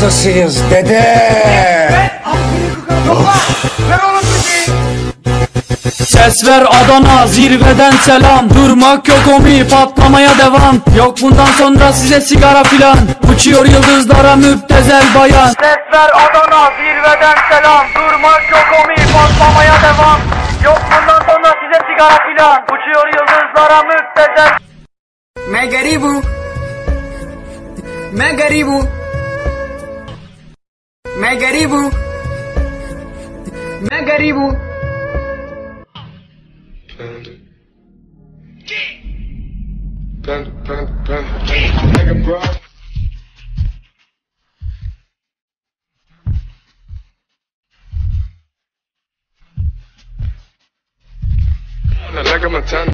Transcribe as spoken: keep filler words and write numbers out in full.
ustasıyız dede. Ses ver Adana, zirveden selam. Durmak yok omi, patlamaya devam. Yok bundan sonra size sigara filan. Uçuyor yıldızlara müptezel bayan. Ses ver Adana, zirveden selam. Durmak yok omi, patlamaya devam. Yok bundan sonra size sigara filan. Uçuyor yıldızlara müptezel. मैं गरीब हूँ, मैं गरीब हूँ, मैं गरीब हूँ, मैं गरीब हूँ। Panda, panda, panda, panda, panda,